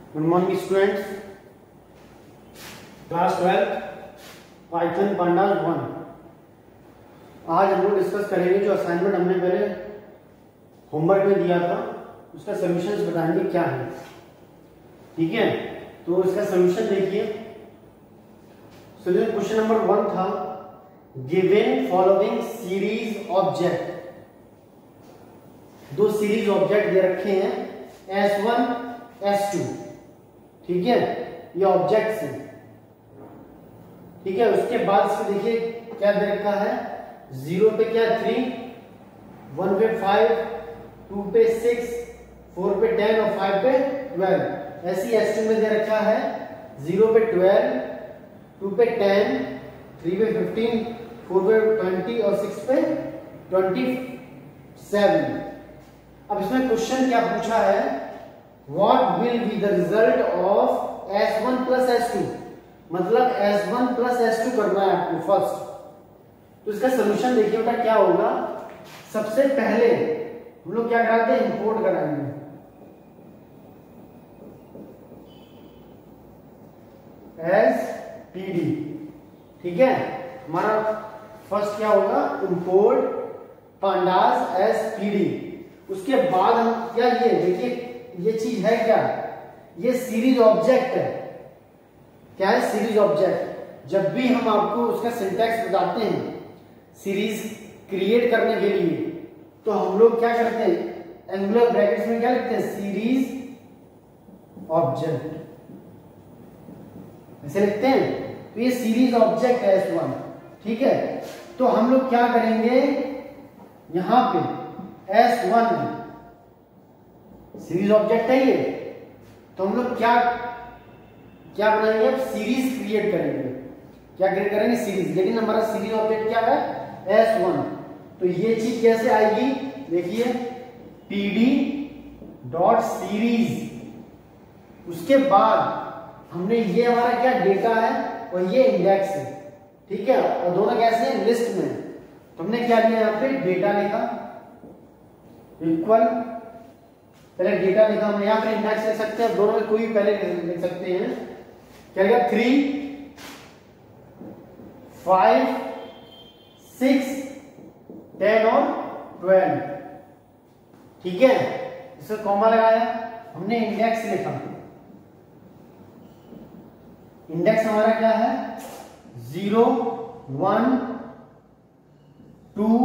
Good morning students, class 12 Python pandas 1। आज हम लोग डिस्कस करेंगे जो असाइनमेंट हमने पहले होमवर्क में दिया था, उसका सॉल्यूशंस बताएंगे क्या है। ठीक है, तो इसका सॉल्यूशन देखिए। सॉल्यूशन क्वेश्चन नंबर 1 था, गिवन फॉलोइंग सीरीज ऑब्जेक्ट। दो सीरीज ऑब्जेक्ट दे रखे हैं S1 S2। ठीक है, ये ऑब्जेक्ट्स हैं। ठीक है, उसके बाद इसको देखिए क्या दे रखा है। 0 पे क्या 3, 1 पे 5, 2 पे 6, 4 पे 10 और 5 पे 12। ऐसी S2 में दे रखा है 0 पे 12, 2 पे 10, 3 पे 15, 4 पे 20 और 6 पे 27। अब इसमें क्वेश्चन क्या पूछा है, What will be the result of S1 plus S2? मतलब S1 plus S2 करना है आपको फर्स्ट। तो इसका सोल्यूशन देखिए बेटा क्या होगा। सबसे पहले हम लोग क्या कराते हैं, इंपोर्ट कराएंगे। SPD। ठीक है, हमारा फर्स्ट क्या होगा, इंपोर्ट पांडास SPD। उसके बाद हम क्या, ये देखिए ये चीज है क्या, ये सीरीज ऑब्जेक्ट है। क्या है, सीरीज ऑब्जेक्ट। जब भी हम आपको उसका सिंटैक्स बताते हैं सीरीज क्रिएट करने के लिए, तो हम लोग क्या करते हैं, एंगुलर ब्रैकेट्स में क्या लिखते हैं, सीरीज ऑब्जेक्ट, ऐसे लिखते हैं। तो ये सीरीज ऑब्जेक्ट है S1। ठीक है, तो हम लोग क्या करेंगे, यहां पे S1 सीरीज ऑब्जेक्ट है ये, तो हम लोग क्या क्या बनाएंगे, अब सीरीज क्रिएट करेंगे। क्या क्रिएट करेंगे, सीरीज। लेकिन हमारा सीरीज ऑब्जेक्ट क्या है, S1। तो ये चीज कैसे आएगी, देखिए PD डॉट सीरीज। उसके बाद हमने ये हमारा क्या डेटा है और ये इंडेक्स है। ठीक है, और दोनों कैसे हैं, लिस्ट में। तो हमने क्या लिया, यहाँ पे डेटा लिखा इक्वल, पहले डेटा लिखा हमने, यहाँ पे इंडेक्स लिख सकते हैं, दोनों में कोई भी पहले लिख सकते हैं। क्या लिखा, 3, 5, 6, 10 और 12। ठीक है, इसको कॉमा लगाया, हमने इंडेक्स लिखा। इंडेक्स हमारा क्या है, 0, 1, 2,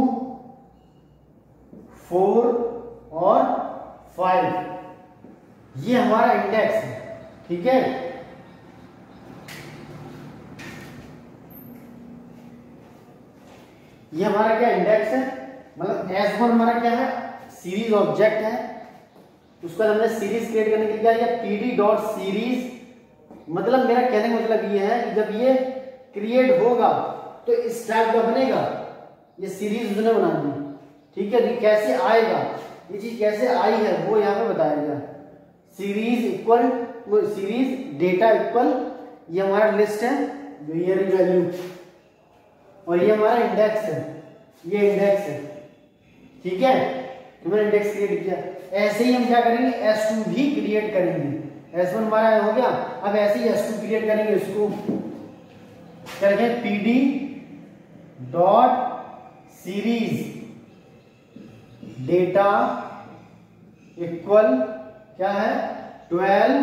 4 और 5। ये हमारा इंडेक्स है। ठीक है, ये हमारा क्या इंडेक्स है, मतलब S1 हमारा क्या है, सीरीज ऑब्जेक्ट है। उसका हमने सीरीज क्रिएट करने के लिए क्या किया, PD डॉट सीरीज। मतलब मेरा कहने का मतलब ये है कि जब ये क्रिएट होगा तो इस टाइप का बनेगा, ये सीरीज उसने बना दी। ठीक है, ये कैसे आएगा, ये चीज कैसे आई है वो यहाँ पे बताया गया। Series equal series data equal, ये हमारा लिस्ट है ईयर वैल्यू, और ये हमारा इंडेक्स है, ये इंडेक्स है। ठीक है, तो मैंने इंडेक्स क्रिएट किया। ऐसे ही हम क्या करेंगे, S2 भी क्रिएट करेंगे। S1 हमारा हो गया, अब ऐसे ही S2 क्रिएट करेंगे। इसको क्या रखें, PD dot series data equal क्या है, 12,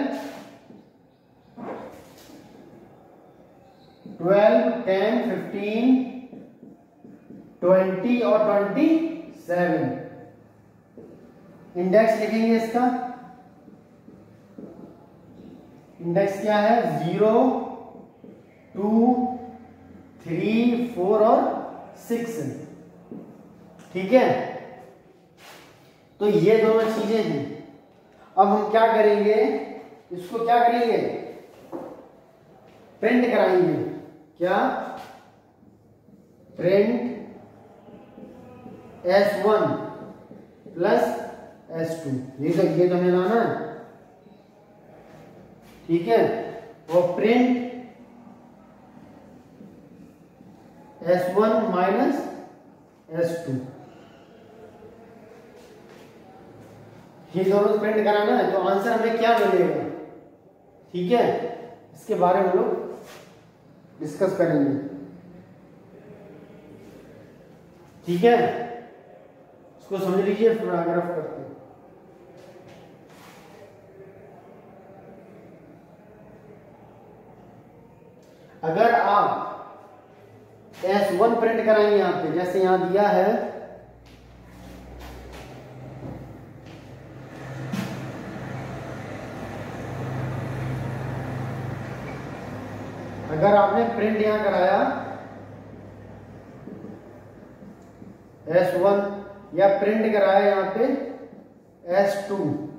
10, 15, 20 और 27। इंडेक्स लिखेंगे इसका। इंडेक्स क्या है, 0, 2, 3, 4 और 6। ठीक है, तो ये दोनों चीजें हैं। अब हम क्या करेंगे, इसको क्या करेंगे, प्रिंट कराएंगे। क्या, प्रिंट S1 प्लस S2। ये तो हमें लाना है। ठीक है, और प्रिंट S1 माइनस S2। ये दोनों प्रिंट कराना है तो आंसर हमें क्या मिलेगा, ठीक है, इसके बारे में लोग डिस्कस करेंगे। ठीक है, इसको समझ लीजिए, पैराग्राफ करते हैं। अगर आप S1 प्रिंट कराएंगे यहां पे, जैसे यहां दिया है अगर आपने प्रिंट यहां कराया S1 या प्रिंट कराया यहां पे S2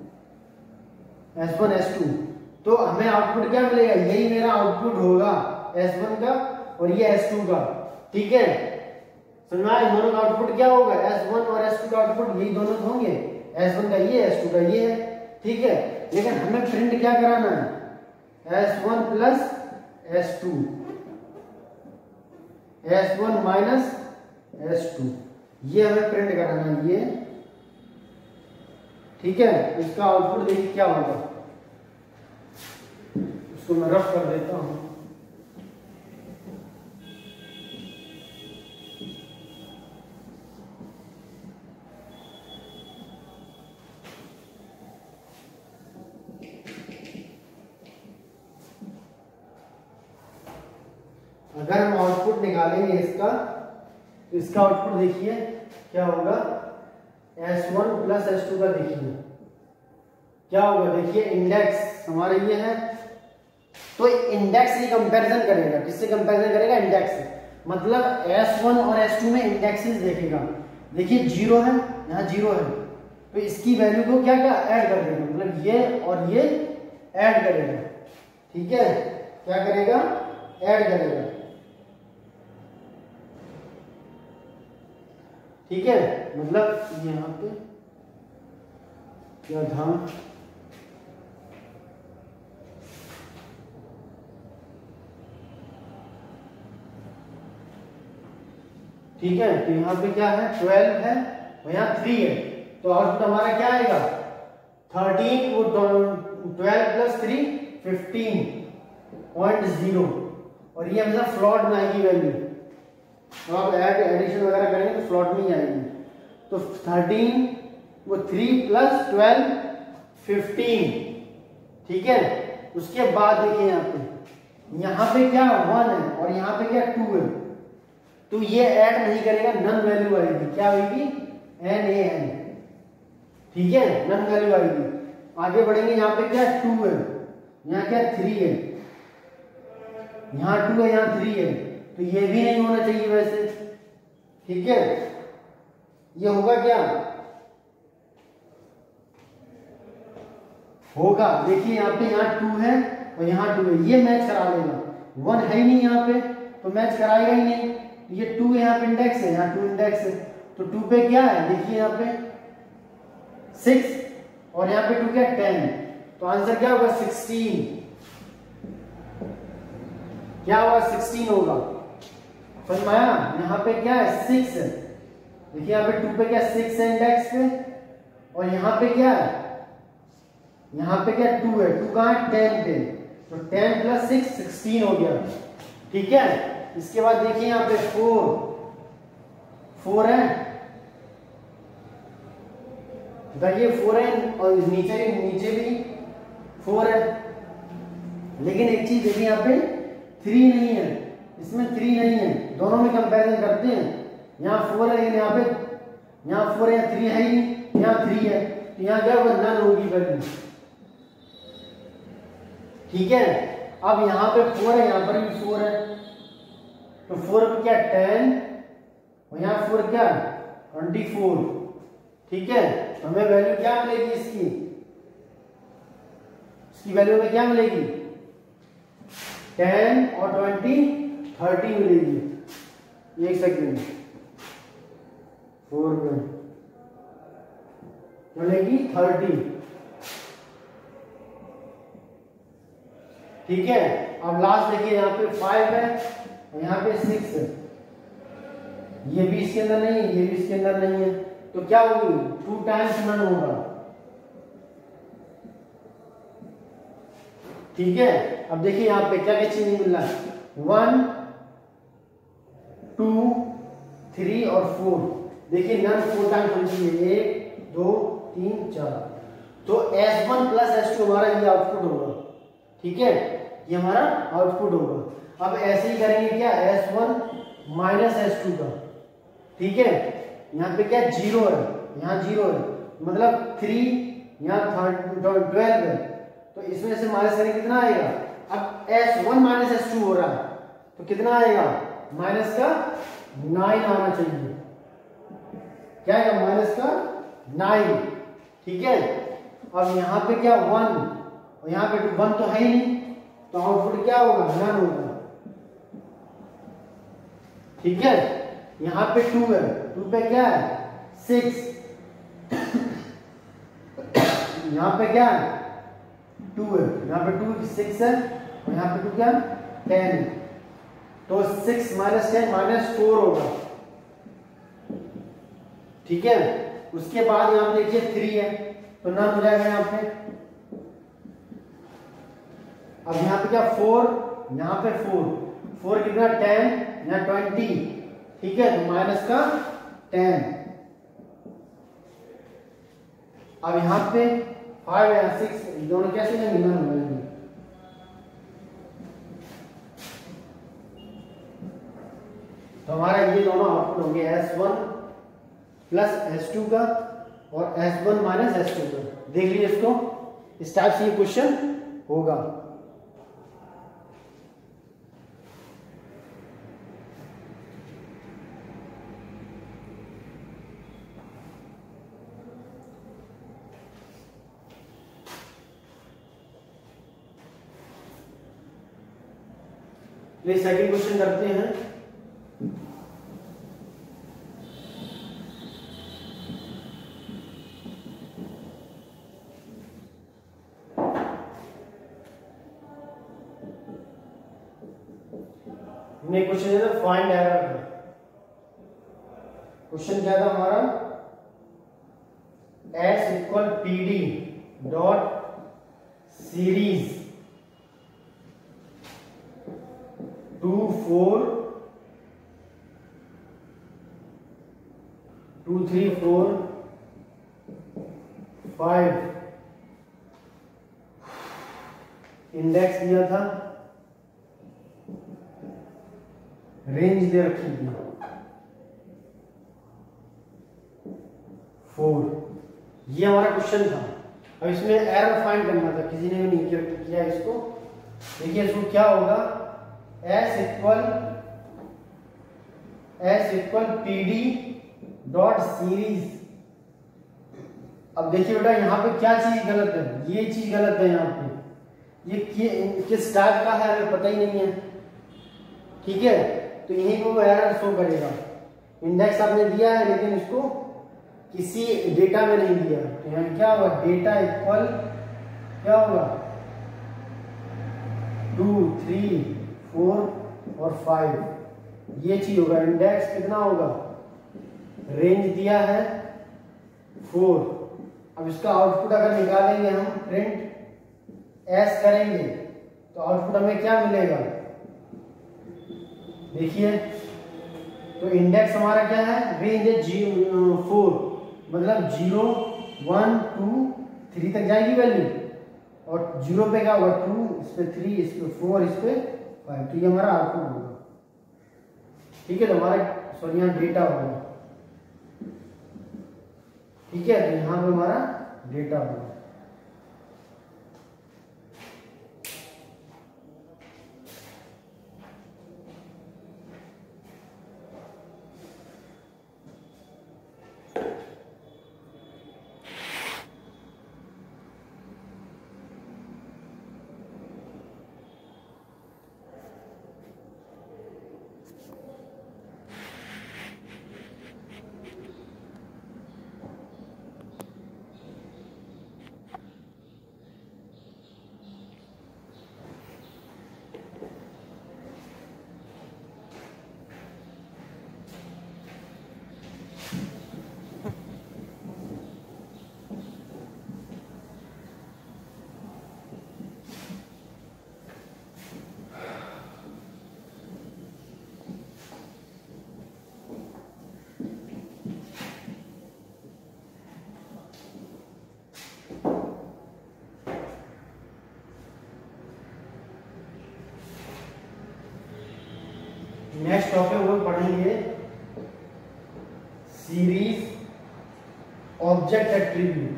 S1 S2, तो हमें आउटपुट क्या मिलेगा? यही मेरा आउटपुट होगा S1 का और ये S2 का। ठीक है, समझ में आया? दोनों का आउटपुट क्या होगा? S1 और S2 का आउटपुट यही दोनों होंगे, S1 का ये, S2 का ये है। ठीक है, लेकिन हमें प्रिंट क्या कराना है? S1 plus S2, S1 minus S2, ये हमें प्रिंट कराना है ये। ठीक है, इसका आउटपुट देखिए क्या होगा, इसको मैं रफ कर देता हूं। अगर हम आउटपुट निकालेंगे इसका, तो इसका आउटपुट देखिए क्या होगा? S1 प्लस S2 का देखिए क्या होगा। देखिए इंडेक्स हमारा ये है, तो इंडेक्स ही कंपैरिजन करेगा। किससे कंपैरिजन करेगा? इंडेक्स से। मतलब S1 और S2 में इंडेक्सेस देखेगा। देखिए 0 है, यहाँ 0 है, तो इसकी वैल्यू को क्या क्या ऐड कर देगा, मतलब ये और ये ऐड करेगा। ठीक है, क्या करेगा? ऐड करेगा। ठीक है, मतलब यहाँ पे क्या था? ठीक है, तो यहाँ पे क्या है? 12 है और यहाँ 3 है, तो आउटपुट हमारा क्या आएगा? 13, वो 12 प्लस 3 15.0, और ये मतलब फ्लॉट में आएगी वैल्यू। तो आप एडिशन वगैरह करेंगे तो फ्लॉट में ही आएगी। तो 13, वो 3 प्लस 12 15। ठीक है, उसके बाद देखिए यहाँ पे क्या 1 है और यहाँ पे क्या 2 है, तो ये ऐड नहीं करेगा, नन वैल्यू आएगी। क्या आएगी? NaN। ठीक है, नन वैल्यू आएगी। आगे बढ़ेंगे, यहाँ पे क्या 2 है, यहाँ क्या 3 है, यहाँ 2 है, यहाँ 3 है, तो ये भी नहीं होना चाहिए वैसे। ठीक है, ये होगा क्या? होगा, देखिए यहाँ पे यहाँ 2 है और यहाँ 2 है, ये मैच करा लेगा। 1 है ही नहीं यहाँ पे, तो मैच कराएगा ही नहीं। ये 2 यहाँ पे इंडेक्स है, यहाँ 2 इंडेक्स है, तो 2 पे क्या है? देखिए यहाँ पे 6 और यहाँ पे 2 क्या 10, तो आंसर क्या होगा? 16। क्या होगा? 16 होगा। समझ में आया? यहाँ पे क्या है? 6 है। देखिए यहाँ पे 2 पे क्या 6 है इंडेक्स पे, और यहाँ पे क्या है? यहाँ पे क्या 2 है, 2 कहाँ है? 10 पे, तो 10 प्लस 6 16 हो गया। ठीक है, इसके बाद देखिए यहाँ पे 4 है, ये 4 है और नीचे भी 4 है। लेकिन एक चीज देखिए यहाँ पे 3 नहीं है, इसमें 3 नहीं है, दोनों में कंपैरिजन करते हैं। यहाँ 4 है लेकिन यहाँ 4 है, 3 है ही नहीं, यहाँ 3 है, तो यहाँ क्या होगा? नन होगी वैल्यू। ठीक है, अब यहाँ पे 4 है, यहाँ पर भी 4 है, तो 4 पे क्या 10 और यहाँ 4 क्या 24। ठीक है, तो हमें वैल्यू क्या मिलेगी इसकी वैल्यू में क्या मिलेगी? 10 और 20 30 मिलेगी। एक सेकेंड, 4 में मिलेगी 30। ठीक है, अब लास्ट देखिए यहाँ पे 5 है और यहाँ पे 6 है, ये भी इसके अंदर नहीं है, ये भी इसके अंदर नहीं है, तो क्या होगी? 2 टाइम्स नन होगा। ठीक है। अब देखिए यहाँ पे क्या क्या चीज नहीं मिल रहा है, 1 2 3 और 4। देखिए नन 4 टाइम्स होनी चाहिए, 1 2 3 4। तो S1 प्लस S2 हमारा ये आउटपुट होगा, ठीक है, ये हमारा आउटपुट होगा। अब ऐसे ही करेंगे क्या, S1 माइनस S2 का, ठीक है। यहाँ पे क्या 0 है, यहाँ 0 है, मतलब 3, यहाँ 12 है, तो इसमें से माइनस करेंगे कितना आएगा। अब S1 माइनस S2 हो रहा है तो कितना आएगा, माइनस का 9 आना चाहिए। क्या आएगा, माइनस का 9, ठीक है। अब यहाँ पे क्या 1 और यहाँ पे 1 तो है ही नहीं, तो आउटपुट क्या होगा, नन होगा, ठीक है। यहाँ पे 2 है, 2 पे क्या है 6, यहाँ पे क्या है 2 है, यहाँ पे 2 6 है और यहाँ पे 2 क्या 10, तो 6 माइनस 10 माइनस 4 होगा, ठीक है। उसके बाद यहाँ पे देखिए 3 है तो नन हो जाएगा यहाँ पे। अब यहाँ पे क्या 4, यहाँ पे 4 कितना 10, यहाँ 20, ठीक है, तो माइनस का 10। अब यहाँ पे 5 या 6 दोनों कैसे लेंगे, नन हो जाएंगे। तो हमारा ये दोनों आउटपुट होंगे S1 प्लस S2 का और S1 माइनस S2 का। देख लीजिए इसको, इस टाइप से ये क्वेश्चन होगा। ये सेकंड क्वेश्चन करते हैं। क्वेश्चन है फाइंड एरर। क्वेश्चन क्या था हमारा, S equal PD dot series 2 4 2 3 4 5 index दिया था, रेंज दे रखी थी 4। ये हमारा क्वेश्चन था। अब इसमें एरर फाइंड करना था, किसी ने भी नहीं किया इसको। देखिए इसको क्या होगा, S equal PD dot series. अब देखिए बेटा यहाँ पे क्या चीज गलत है, ये चीज गलत है यहाँ पे, ये किस टाइप का है हमें पता ही नहीं है, ठीक है। तो यहीं पे वो एरर शो करेगा। इंडेक्स आपने दिया है लेकिन इसको किसी डेटा में नहीं दिया, तो यहाँ क्या होगा, डेटा इक्वल क्या होगा 2 3 4 और 5, ये चीज होगा। इंडेक्स कितना होगा, रेंज दिया है 4। अब इसका आउटपुट अगर निकालेंगे हम, प्रिंट S करेंगे तो आउटपुट हमें क्या मिलेगा, देखिए। तो इंडेक्स हमारा क्या है, रेंज है 4, मतलब 0 1 2 3 तक जाएगी वैल्यू, और 0 पे क्या होगा 2, इस पे 3, इस पे 4, इस पे 5। तो ये हमारा आउटपुट होगा, ठीक है। तो हमारा सॉरी यहाँ डेटा होगा, ठीक है। तो यहाँ पे हमारा डेटा होगा। पढ़ेंगे series object attribute,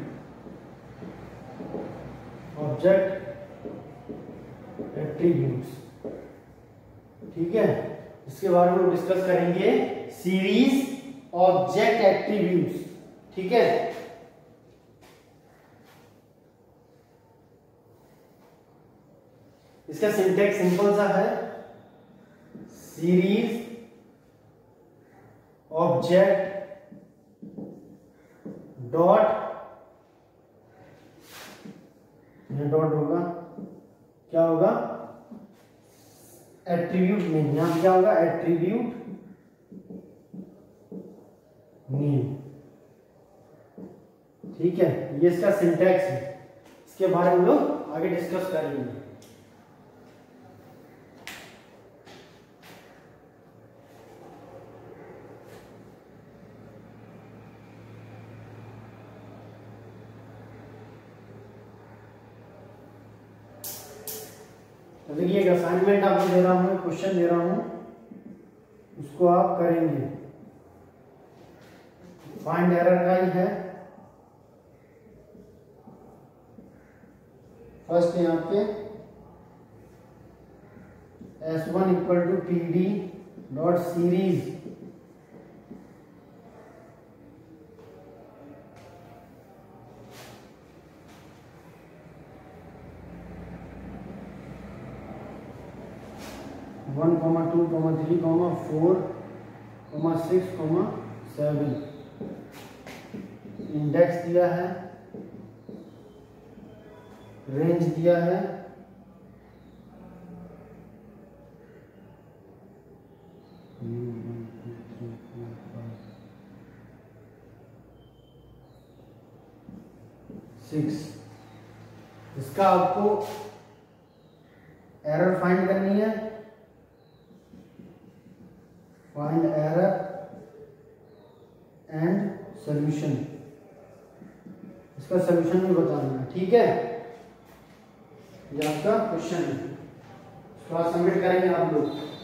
object attributes, ठीक है। इसके बारे में डिस्कस करेंगे सीरीज ऑब्जेक्ट एट्रीब्यूट्स, ठीक है। इसका सिंटैक्स सिंपल सा है, सीरीज ऑब्जेक्ट डॉट, ये डॉट होगा, क्या होगा, एट्रीब्यूट नेम, यहां क्या होगा, एट्रीब्यूट नेम, ठीक है। ये इसका सिंटैक्स है, इसके बारे में लोग आगे डिस्कस करेंगे। देखिए एक असाइनमेंट आपको दे रहा हूं, क्वेश्चन दे रहा हूं, उसको आप करेंगे, फाइंड एरर का ही है। फर्स्ट यहाँ पे S1 equal to PD dot series one, 2, 3, 4, 6, 7 index दिया है, रेंज दिया है, इसका आपको एरर फाइंड करनी है, फाइंड एरर एंड सॉल्यूशन, इसका सॉल्यूशन भी बताना है, ठीक है। ये आपका क्वेश्चन है, इसको सबमिट करेंगे आप लोग।